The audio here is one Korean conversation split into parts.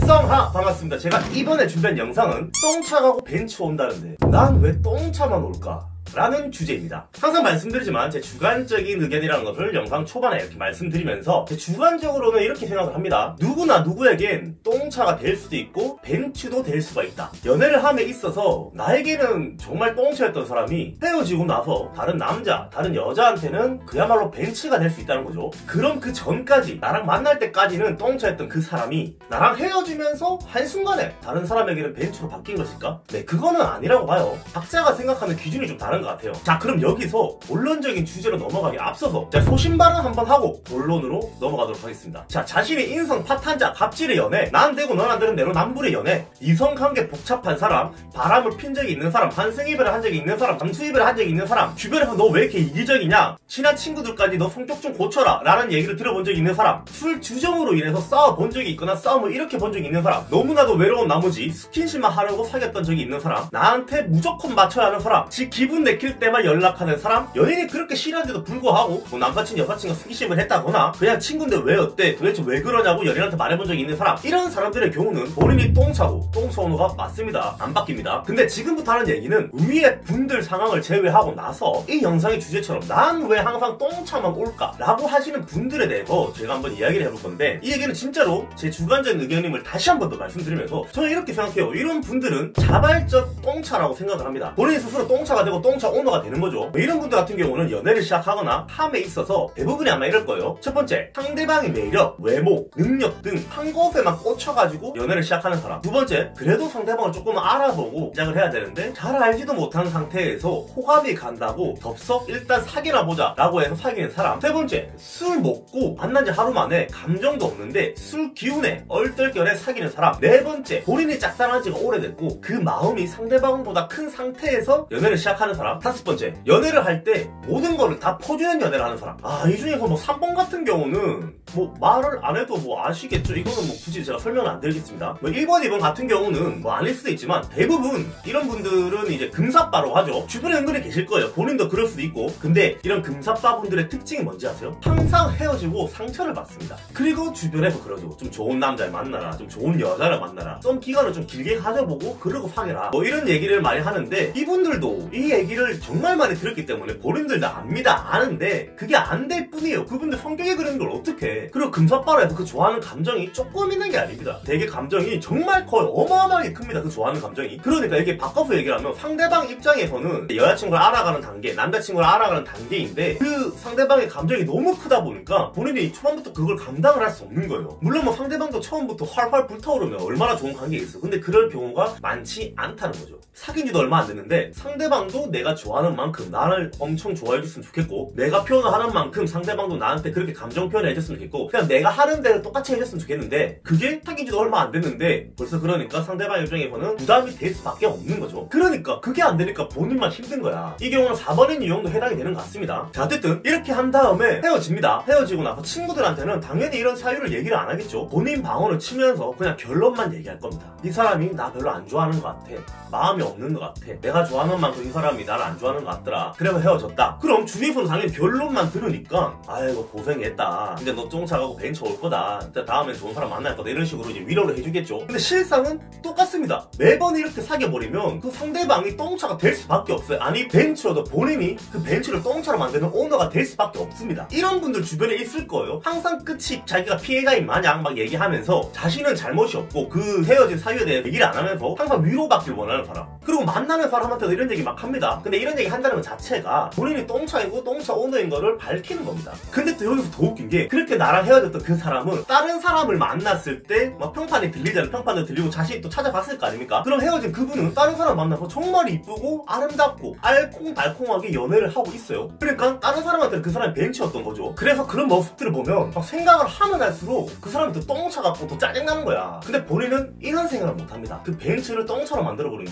썰렁하! 반갑습니다. 제가 이번에 준비한 영상은 똥차 가고 벤츠 온다는데 난 왜 똥차만 올까? 라는 주제입니다. 항상 말씀드리지만 제 주관적인 의견이라는 것을 영상 초반에 이렇게 말씀드리면서 제 주관적으로는 이렇게 생각을 합니다. 누구나 누구에겐 똥차가 될 수도 있고 벤츠도 될 수가 있다. 연애를 함에 있어서 나에게는 정말 똥차였던 사람이 헤어지고 나서 다른 남자, 다른 여자한테는 그야말로 벤츠가 될 수 있다는 거죠. 그럼 그 전까지 나랑 만날 때까지는 똥차였던 그 사람이 나랑 헤어지면서 한순간에 다른 사람에게는 벤츠로 바뀐 것일까? 네, 그거는 아니라고 봐요. 각자가 생각하는 기준이 좀 다른 것 같아요. 자, 그럼 여기서 본론적인 주제로 넘어가기 앞서서 제가 소신발언 한번 하고 본론으로 넘어가도록 하겠습니다. 자, 자신의 인성 파탄자, 갑질의 연애, 난 되고 넌 안 되는 대로 남불의 연애, 이성관계 복잡한 사람, 바람을 핀 적이 있는 사람, 환승이별을 한 적이 있는 사람, 잠수이별을 한 적이 있는 사람, 주변에서 너 왜 이렇게 이기적이냐, 친한 친구들까지 너 성격 좀 고쳐라 라는 얘기를 들어본 적이 있는 사람, 술 주정으로 인해서 싸워본 적이 있거나 싸움을 일으켜본 적이 있는 사람, 너무나도 외로운 나머지 스킨십만 하려고 사귀었던 적이 있는 사람, 나한테 무조건 맞춰야 하는 사람, 지 기분 내킬 때만 연락하는 사람, 연인이 그렇게 싫어한데도 불구하고 뭐 남사친 여사친과 스킨십을 했다거나 그냥 친구인데 왜 어때? 도대체 왜 그러냐고 연인한테 말해본 적이 있는 사람, 이런 사람들의 경우는 본인이 똥차고 똥차오너가 맞습니다. 안 바뀝니다. 근데 지금부터 하는 얘기는 위에 분들 상황을 제외하고 나서 이 영상의 주제처럼 난 왜 항상 똥차만 올까? 라고 하시는 분들에 대해서 제가 한번 이야기를 해볼 건데, 이 얘기는 진짜로 제 주관적인 의견임을 다시 한 번 더 말씀드리면서 저는 이렇게 생각해요. 이런 분들은 자발적 똥차라고 생각을 합니다. 본인 스스로 똥차가 되고 똥차 오너가 되는 거죠. 이런 분들 같은 경우는 연애를 시작하거나 함에 있어서 대부분이 아마 이럴 거예요. 첫 번째, 상대방의 매력, 외모, 능력 등 한 곳에만 꽂혀가지고 연애를 시작하는 사람. 두 번째, 그래도 상대방을 조금 알아보고 시작을 해야 되는데 잘 알지도 못한 상태에서 호감이 간다고 덥석 일단 사귀나 보자 라고 해서 사귀는 사람. 세 번째, 술 먹고 만난 지 하루 만에 감정도 없는데 술 기운에 얼떨결에 사귀는 사람. 네 번째, 본인이 짝사랑한 지가 오래됐고 그 마음이 상대방보다 큰 상태에서 연애를 시작하는 사람. 다섯 번째, 연애를 할 때 모든 거를 다 퍼주는 연애를 하는 사람. 이 중에서 뭐 3번 같은 경우는 뭐 말을 안 해도 뭐 아시겠죠? 이거는 뭐 굳이 제가 설명을 안 드리겠습니다. 뭐 1번, 2번 같은 경우는 뭐 아닐 수도 있지만 대부분 이런 분들은 이제 금사빠로 하죠. 주변에 은근히 계실 거예요. 본인도 그럴 수도 있고. 근데 이런 금사빠 분들의 특징이 뭔지 아세요? 항상 헤어지고 상처를 받습니다. 그리고 주변에서 그러죠. 좀 좋은 남자를 만나라, 좀 좋은 여자를 만나라, 좀 기간을 좀 길게 가져보고 그러고 사귀라, 뭐 이런 얘기를 많이 하는데, 이분들도 이 얘기를 정말 많이 들었기 때문에 본인들 다 압니다. 아는데 그게 안 될 뿐이에요. 그분들 성격이 그런 걸 어떡해. 그리고 금사빠로 해서 그 좋아하는 감정이 조금 있는 게 아닙니다. 되게 감정이 정말 거의 어마어마하게 큽니다. 그 좋아하는 감정이. 그러니까 이게 바꿔서 얘기를 하면 상대방 입장에서는 여자친구를 알아가는 단계, 남자친구를 알아가는 단계인데 그 상대방의 감정이 너무 크다 보니까 본인이 초반부터 그걸 감당을 할 수 없는 거예요. 물론 뭐 상대방도 처음부터 활활 불타오르면 얼마나 좋은 관계겠어. 근데 그럴 경우가 많지 않다는 거죠. 사귄 지도 얼마 안 됐는데 상대방도 내가 좋아하는 만큼 나를 엄청 좋아해줬으면 좋겠고, 내가 표현을 하는 만큼 상대방도 나한테 그렇게 감정 표현을 해줬으면 좋겠고, 그냥 내가 하는 대로 똑같이 해줬으면 좋겠는데 그게 사귄 지도 얼마 안 됐는데 벌써 그러니까 상대방 입장에서는 부담이 될 수밖에 없는 거죠. 그러니까 그게 안 되니까 본인만 힘든 거야. 이 경우는 4번인 유형도 해당이 되는 것 같습니다. 자, 어쨌든 이렇게 한 다음에 헤어집니다. 헤어지고 나서 친구들한테는 당연히 이런 사유를 얘기를 안 하겠죠. 본인 방어를 치면서 그냥 결론만 얘기할 겁니다. 이 사람이 나 별로 안 좋아하는 것 같아, 마음이 없는 것 같아, 내가 좋아하는 만큼 이 사람이 나를 안 좋아하는 것 같더라, 그래서 헤어졌다. 그럼 주위에서는 당연히 결론만 들으니까 아이고 고생했다, 이제 너 똥차가고 벤처 올 거다, 진짜 다음엔 좋은 사람 만날 거다, 이런 식으로 이제 위로를 해주겠죠. 근데 실상은 똑같습니다. 매번 이렇게 사귀어버리면 그 상대방이 똥차가 될 수밖에 없어요. 아니 벤처도 본인이 그 벤처를 똥차로 만드는 오너가 될 수밖에 없습니다. 이런 분들 주변에 있을 거예요. 항상 끝이 자기가 피해자인 마냥 막 얘기하면서 자신은 잘못이 없고 그 헤어진 사유에 대해 얘기를 안 하면서 항상 위로받길 원하는 사람. 그리고 만나는 사람한테도 이런 얘기 막 합니다. 근데 이런 얘기 한다는 것 자체가 본인이 똥차이고 똥차 오너인 거를 밝히는 겁니다. 근데 또 여기서 더 웃긴 게, 그렇게 나랑 헤어졌던 그 사람은 다른 사람을 만났을 때 막 평판이 들리잖아요. 평판도 들리고 자신이 또 찾아봤을 거 아닙니까? 그럼 헤어진 그분은 다른 사람 만나서 정말 이쁘고 아름답고 알콩달콩하게 연애를 하고 있어요. 그러니까 다른 사람한테는 그 사람이 벤치였던 거죠. 그래서 그런 모습들을 보면 막 생각을 하면 할수록 그 사람이 더 똥차 같고 더 짜증나는 거야. 근데 본인은 이런 생각을 못합니다. 그 벤츠를 똥차로 만들어버린 게 자기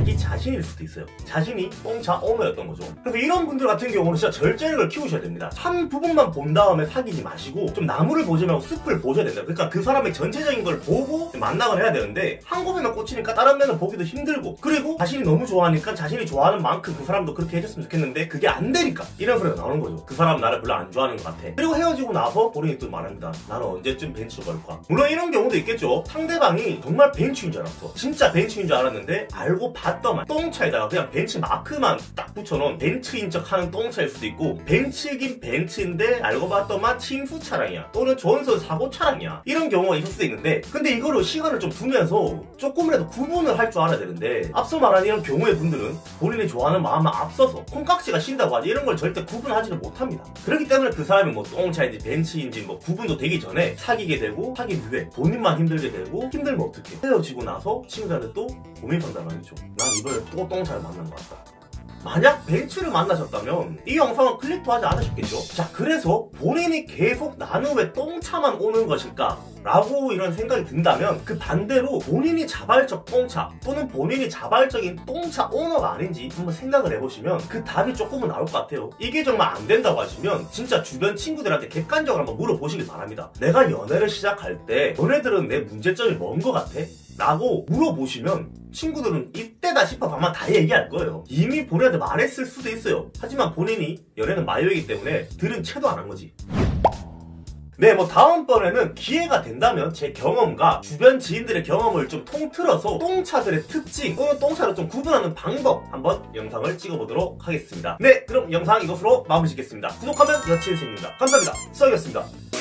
자기 자신일 수도 있어요. 자신이 똥차 오너였던 거죠. 그래서 이런 분들 같은 경우는 진짜 절제력을 키우셔야 됩니다. 한 부분만 본 다음에 사귀지 마시고 좀 나무를 보지 말고 숲을 보셔야 된다. 그러니까 그 사람의 전체적인 걸 보고 만나고 해야 되는데 한 곳에만 꽂히니까 다른 면을 보기도 힘들고, 그리고 자신이 너무 좋아하니까 자신이 좋아하는 만큼 그 사람도 그렇게 해줬으면 좋겠는데 그게 안 되니까 이런 소리가 나오는 거죠. 그 사람은 나를 별로 안 좋아하는 것 같아. 그리고 헤어지고 나서 본인이 또 말합니다. 나는 언제쯤 벤치로 걸까? 물론 이런 경우도 있겠죠. 상대방이 정말 벤치인 줄 알았어. 진짜 벤치인 줄 알았는데 알고 봤더만 똥차에다가 그냥 벤치 마크만 딱 붙여놓은 벤츠인 척 하는 똥차일 수도 있고, 벤츠긴 벤츠인데 알고 봤더만 침수 차량이야, 또는 전설 사고 차량이야, 이런 경우가 있을 수도 있는데, 근데 이거를 시간을 좀 두면서 조금이라도 구분을 할 줄 알아야 되는데, 앞서 말한 이런 경우의 분들은 본인이 좋아하는 마음만 앞서서 콩깍지가 쉰다고 하지 이런 걸 절대 구분하지는 못합니다. 그렇기 때문에 그 사람이 뭐 똥차인지 벤츠인지 뭐 구분도 되기 전에 사귀게 되고, 사귄 후에 본인만 힘들게 되고, 힘들면 어떡해? 헤어지고 나서 친구들한테 또 고민 상담을 하죠. 난 이번에 또 똥차를 만난 것 같다. 만약 벤츠를 만나셨다면 이 영상은 클릭도 하지 않으셨겠죠. 자, 그래서 본인이 계속 나는 왜 똥차만 오는 것일까? 라고 이런 생각이 든다면, 그 반대로 본인이 자발적 똥차 또는 본인이 자발적인 똥차 오너가 아닌지 한번 생각을 해보시면 그 답이 조금은 나올 것 같아요. 이게 정말 안 된다고 하시면 진짜 주변 친구들한테 객관적으로 한번 물어보시길 바랍니다. 내가 연애를 시작할 때 너네들은 내 문제점이 뭔 것 같아? 라고 물어보시면 친구들은 이때다 싶어 아마 다 얘기할 거예요. 이미 본인한테 말했을 수도 있어요. 하지만 본인이 연애는 마요이기 때문에 들은 채도 안 한 거지. 네, 뭐 다음번에는 기회가 된다면 제 경험과 주변 지인들의 경험을 좀 통틀어서 똥차들의 특징 또는 똥차를 좀 구분하는 방법 한번 영상을 찍어보도록 하겠습니다. 네, 그럼 영상 이것으로 마무리 짓겠습니다. 구독하면 여친이 생깁니다. 감사합니다. 수학이었습니다.